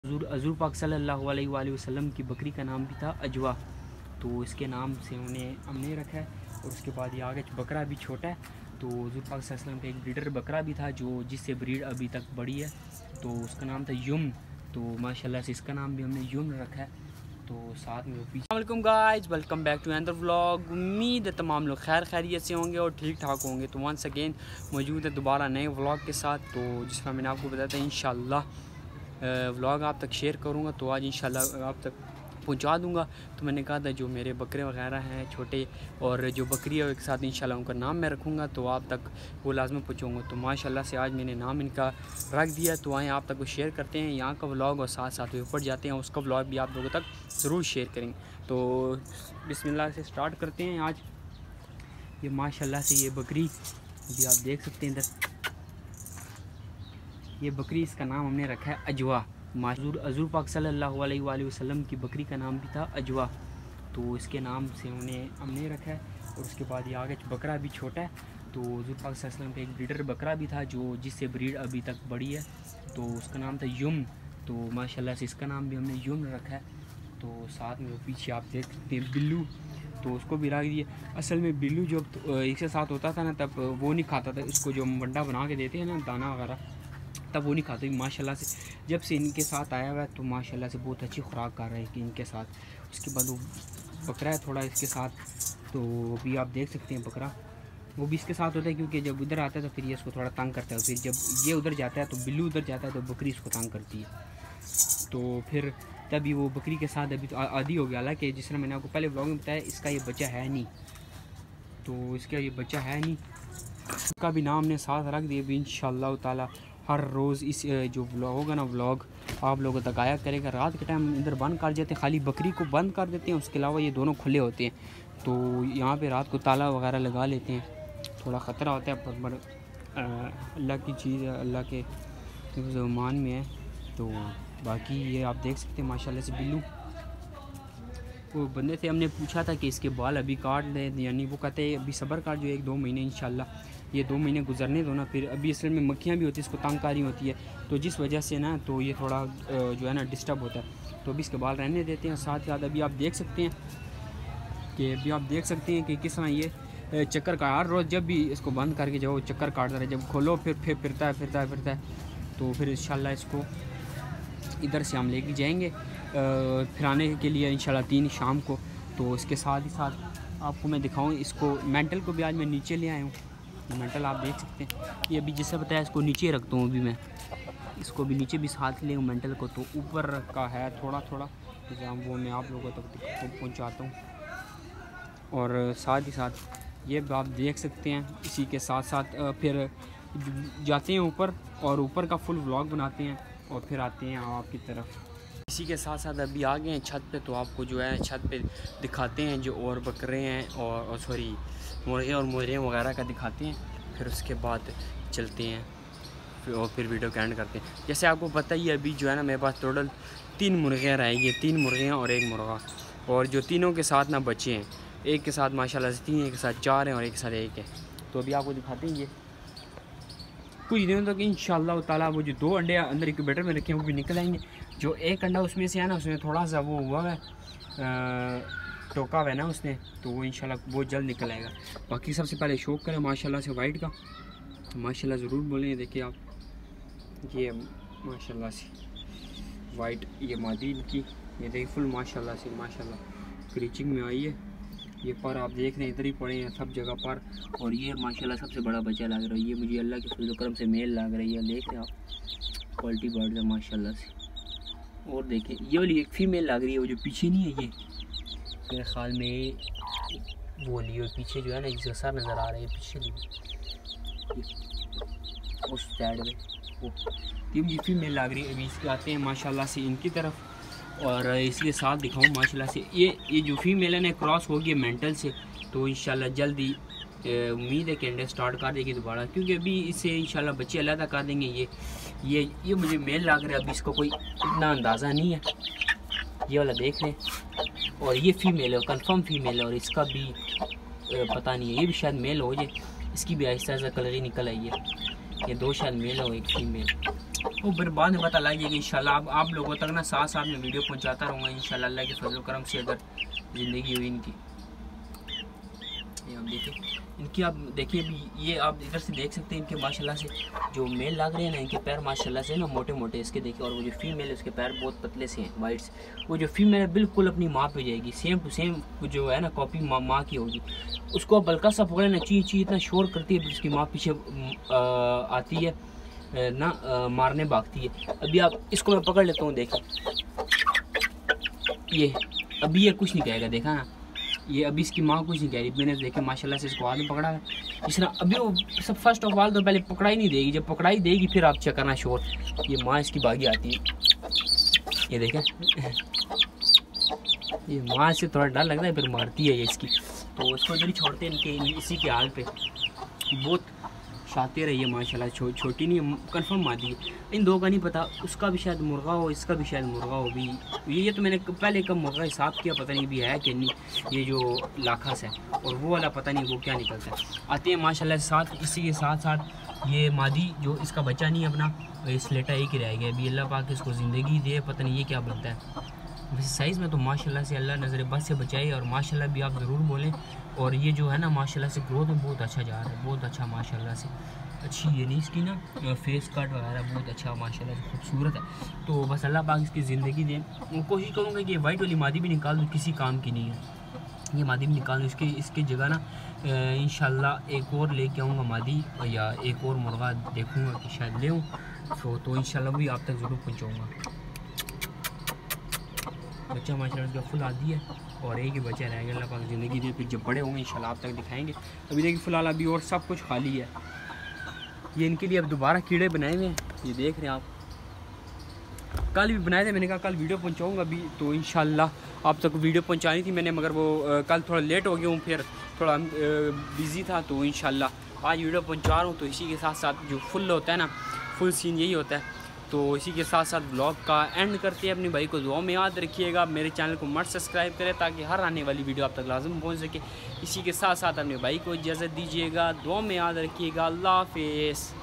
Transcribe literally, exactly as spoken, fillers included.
हज़ूर हज़ूर पाक सल्लल्लाहु अलैहि वसल्लम की बकरी का नाम भी था अजवा, तो इसके नाम से उन्हें हमने रखा है। और उसके बाद ये आगे बकरा भी छोटा है, तो हज़ूर पाक सल्लल्लाहु अलैहि वसल्लम का एक ब्रीडर बकरा भी था जो जिससे ब्रीड अभी तक बड़ी है, तो उसका नाम था युम। तो माशाल्लाह से इसका नाम भी हमने युम रखा है। तो साथ में वो पीछे वालेकुम guys, welcome back to another vlog. उम्मीद है तमाम लोग खैर खैरियत से होंगे और ठीक ठाक होंगे। तो वंस अगेन मौजूद है दोबारा नए व्लॉग के साथ, तो जिसमें मैंने आपको बताया था इंशाल्लाह व्लॉग आप तक शेयर करूँगा, तो आज इंशाल्लाह आप तक पहुंचा दूंगा। तो मैंने कहा था जो मेरे बकरे वगैरह हैं छोटे और जो बकरी है एक साथ इंशाल्लाह उनका नाम मैं रखूँगा, तो आप तक वो लाजमी पहुँचाऊँगा। तो माशाल्लाह से आज मैंने नाम इनका रख दिया, तो आए आप तक वो शेयर करते हैं यहाँ का व्लॉग और साथ साथ ऊपर जाते हैं उसका व्लॉग भी आप लोगों तक ज़रूर शेयर करेंगे। तो बिस्मिल्लाह से स्टार्ट करते हैं। आज ये माशाल्लाह से ये बकरी भी आप देख सकते हैं इधर, ये बकरी इसका नाम हमने रखा है अजवा। हज़ूर हज़ूर पाक सल्लल्लाहु अलैहि वसल्लम की बकरी का नाम भी था अजवा, तो इसके नाम से उन्हें हमने रखा है। और उसके बाद ये आगे बकरा भी छोटा है, तो हज़ूर पाक सल्लल्लाहु अलैहि वसल्लम का एक ब्रीडर बकरा भी था जो जिससे ब्रीड अभी तक बड़ी है, तो उसका नाम था युम। तो माशाल्लाह से इसका नाम भी हमने युम रखा है। तो साथ में वो पीछे आप देख सकते हैं बिल्लू, तो उसको भी रख दिए। असल में बिल्लू जब एक से साथ होता था ना, तब वो नहीं खाता था, इसको जो हम वंडा बना के देते हैं ना दाना वगैरह, तब वो नहीं खाते। माशाल्लाह से जब से इनके साथ आया हुआ है तो माशाल्लाह से बहुत अच्छी खुराक कर रहा है कि इनके साथ। उसके बाद वो बकरा है थोड़ा इसके साथ, तो भी आप देख सकते हैं बकरा वो भी इसके साथ होता है, क्योंकि जब उधर आता है तो फिर ये इसको थोड़ा तंग करता है, फिर जब ये उधर जाता है तो बिल्लू उधर जाता है तो बकरी इसको तंग करती है। तो फिर तभी वो बकरी के साथ अभी तो आदी हो गया। हालांकि जिस तरह मैंने आपको पहले ब्लॉग में बताया, इसका ये बच्चा है नहीं, तो इसका ये बच्चा है नहीं, इसका भी नाम ने साथ रख दिया। भी इंशाअल्लाह ताला हर रोज़ इस जो व्लॉग होगा ना व्लॉग आप लोगों तक आया करेगा। रात के टाइम इधर बंद कर देते हैं, खाली बकरी को बंद कर देते हैं, उसके अलावा ये दोनों खुले होते हैं। तो यहाँ पे रात को ताला वगैरह लगा लेते हैं, थोड़ा ख़तरा होता है, पर, पर अल्लाह की चीज़ है, अल्लाह के ज़मान में है। तो बाकी ये आप देख सकते हैं माशाल्लाह से बिल्लू। वो बंदे से हमने पूछा था कि इसके बाल अभी काट लें, यानी वो कहते हैं अभी सब्र कर जो एक दो महीने इंशाल्लाह ये दो महीने गुजरने दो ना, फिर अभी असल में मक्खियाँ भी होती है, इसको तंगकारी होती है, तो जिस वजह से ना तो ये थोड़ा जो है ना डिस्टर्ब होता है, तो अभी इसके बाल रहने देते हैं। साथ साथ अभी आप देख सकते हैं कि अभी आप देख सकते हैं कि किस तरह ये चक्कर का हर रोज़ जब भी इसको बंद करके जाओ चक्कर काटता रहे, जब खोलो फिर फिर फिरता है फिरता है फिरता है तो फिर इंशाल्लाह इसको इधर से हम लेके जाएंगे फिराने के लिए इंशाल्लाह तीन शाम को। तो इसके साथ ही साथ आपको मैं दिखाऊँ इसको मेंटल को भी आज मैं नीचे ले आया हूँ। मेंटल आप देख सकते हैं, ये अभी जैसे बताया इसको नीचे रखता हूँ, अभी मैं इसको भी नीचे भी साथ ले मेंटल को, तो ऊपर का है थोड़ा थोड़ा वो मैं आप लोगों तक पहुँचाता हूँ। और साथ ही साथ ये आप देख सकते हैं, इसी के साथ साथ फिर जाते हैं ऊपर और ऊपर का फुल व्लॉग बनाते हैं और फिर आते हैं आपकी तरफ। इसी के साथ साथ अभी आ गए हैं छत पे, तो आपको जो है छत पे दिखाते हैं जो और बकरे हैं और, और सॉरी मुर्गे और मुर्गियाँ वगैरह का दिखाते हैं। फिर उसके बाद चलते हैं फिर और फिर वीडियो का एंड करते हैं। जैसे आपको पता ही अभी जो है ना मेरे पास टोटल तीन मुर्गियाँ रहेंगी, तीन मुर्गियाँ और एक मुर्गा, और जो तीनों के साथ ना बच्चे हैं, एक के साथ माशाल्लाह से तीन, एक के साथ चार हैं और एक के साथ एक है। तो अभी आपको दिखाते हैं ये कुछ दिनों तक इंशाअल्लाह ताला वो जो दो अंडे अंदर इंक्यूबेटर में रखे हैं वो भी निकल आएंगे। जो एक अंडा उसमें से है ना, उसमें थोड़ा सा वो हुआ है टोका हुआ है ना उसने, तो वो इंशाल्लाह बहुत जल्द निकल आएगा। बाकी सबसे पहले शौक करें माशाल्लाह से वाइट का, माशाल्लाह ज़रूर बोलें। देखिए आप ये माशाल्लाह से वाइट ये मादी की, ये देखिए फुल माशाल्लाह से माशाल्लाह क्रीचिंग में आई है। ये पर आप देख रहे हैं इधर ही पड़े हैं सब जगह पर, और ये माशाल्लाह सबसे बड़ा बच्चा लग रहा है। ये मुझे अल्लाह के फजल करम से मेल लग रही है, देख रहे हैं आप क्वालिटी बर्ड है माशाल्लाह से। और देखें ये वाली एक फीमेल लग रही है, वो जो पीछे नहीं है, ये मेरे ख्याल में वो लिए पीछे जो है ना जिसका सर नज़र आ रहा है पीछे लिए उस साइड में, वो ये मुझे फीमेल लग रही है। अभी इसके आते हैं माशाल्लाह से इनकी तरफ, और इसके साथ दिखाऊँ माशाल्लाह से ये ये जो फीमेल है ना क्रॉस हो गई मेंटल से, तो इंशाल्लाह जल्दी उम्मीद है कि अंडे स्टार्ट कर देगी दोबारा, क्योंकि अभी इससे इंशाल्लाह बच्चे अलग कर देंगे। ये ये ये मुझे मेल लग रहा है, अभी इसको कोई इतना अंदाज़ा नहीं है, ये वाला देख लें। और ये फीमेल है, कंफर्म फीमेल है, और इसका भी पता नहीं है, ये भी शायद मेल हो जाए, इसकी भी आहिस्ता आहिस्ता कलर ही निकल आई है। ये दो शायद मेल हो एक फीमेल। वो फिर बाद में पता लगेगा इंशाल्लाह। आप आप लोगों तक ना साथ साथ में वीडियो पहुंचाता रहूँगा इंशाल्लाह अल्लाह के फजल करम से, अगर ज़िंदगी हुई इनकी। ये आप देखिए इनकी, आप देखिए अभी ये आप इधर से देख सकते हैं इनके माशाल्लाह से जो मेल लग रहे हैं ना, इनके पैर माशाल्लाह से ना मोटे मोटे इसके देखिए, और वो जो फीमेल है उसके पैर बहुत पतले से हैं वाइट्स। वो जो फीमेल है बिल्कुल अपनी माँ पे जाएगी, सेम टू सेम जो है ना कॉपी माँ माँ की होगी। उसको आप हल्का सा पकड़े ना, ची ची इतना शोर करती है, उसकी माँ पीछे आ, आती है ना, आ, मारने भागती है। अभी आप इसको मैं पकड़ लेता हूँ, देखिए ये अभी ये कुछ नहीं कहेगा, देखा ना, ये अभी इसकी माँ कुछ नहीं कह रही। मैंने देखे माशाल्लाह से इसको हाथ में पकड़ा है इस तरह। अभी वो सब फर्स्ट ऑफ ऑल तो पहले पकड़ा ही नहीं देगी, जब पकड़ाई देगी फिर आप चेक करना शोर। ये माँ इसकी भागी आती है, ये देखें ये माँ से थोड़ा डर लगता है, फिर मारती है ये इसकी। तो उसको इधर ही छोड़ते हैं इनके इसी के हाल पे। बहुत शातिर है ये माशाल्लाह, छो, छोटी नहीं कंफर्म मादी है। इन दो का नहीं पता, उसका भी शायद मुर्गा हो, इसका भी शायद मुर्गा हो भी। ये ये तो मैंने पहले कब मुर्गा हिसाब किया, पता नहीं भी है कि नहीं, ये जो लाखास है, और वो वाला पता नहीं वो क्या निकलता है। आते हैं माशाल्लाह साथ, इसी के साथ साथ ये मादी जो इसका बच्चा नहीं अपना, इस लेटा एक ही रह गया अभी। अल्लाह पाक इसको ज़िंदगी दे, पता नहीं ये क्या बनता है। वैसे साइज़ में तो माशाल्लाह से अल्लाह नज़र बद से बचाए, और माशाल्लाह भी आप ज़रूर बोलें। और ये जो है ना माशाल्लाह से ग्रोथ में बहुत अच्छा जा रहा है, बहुत अच्छा माशाल्लाह से। अच्छी ये नहीं इसकी ना फेस कट वगैरह बहुत अच्छा माशाल्लाह से खूबसूरत है। तो बस अल्लाह पाक इसकी ज़िंदगी दे। मैं कोशिश करूँगा कि ये वाइट वाली मादी भी निकाल दूँ, किसी काम की नहीं है ये मादी भी निकाल दूँ। इसके इसकी जगह ना इंशाल्लाह एक और लेके आऊँगा मादी, या एक और मुर्गा देखूँगा कि शायद ले आऊँ, तो, तो इंशाल्लाह भी आप तक ज़रूर पहुँचाऊँगा। बच्चा माशाल्लाह का फुल आदि है, और एक ही बच्चा रह गया। अल्लाह पाक ज़िंदगी दे, फिर जब बड़े होंगे इंशाल्लाह आप तक दिखाएंगे। अभी देखिए फ़िलहाल अभी और सब कुछ खाली है। ये इनके लिए अब दोबारा कीड़े बनाए हुए हैं, ये देख रहे हैं आप। कल भी बनाए थे, मैंने कहा कल वीडियो पहुंचाऊंगा अभी, तो इंशाल्लाह आप तक वीडियो पहुंचानी थी मैंने, मगर वो आ, कल थोड़ा लेट हो गया हूँ, फिर थोड़ा बिज़ी था, तो इंशाल्लाह आज वीडियो पहुंचा रहा हूँ। तो इसी के साथ साथ जो फुल होता है ना, फुल सीन यही होता है। तो इसी के साथ साथ ब्लॉग का एंड करते हैं। अपने भाई को दुआ में याद रखिएगा, मेरे चैनल को मत सब्सक्राइब करें ताकि हर आने वाली वीडियो आप तक लाजम पहुंच सके। इसी के साथ साथ अपने भाई को इजाज़त दीजिएगा, दुआ में याद रखिएगा। अल्लाह हाफ़िज़।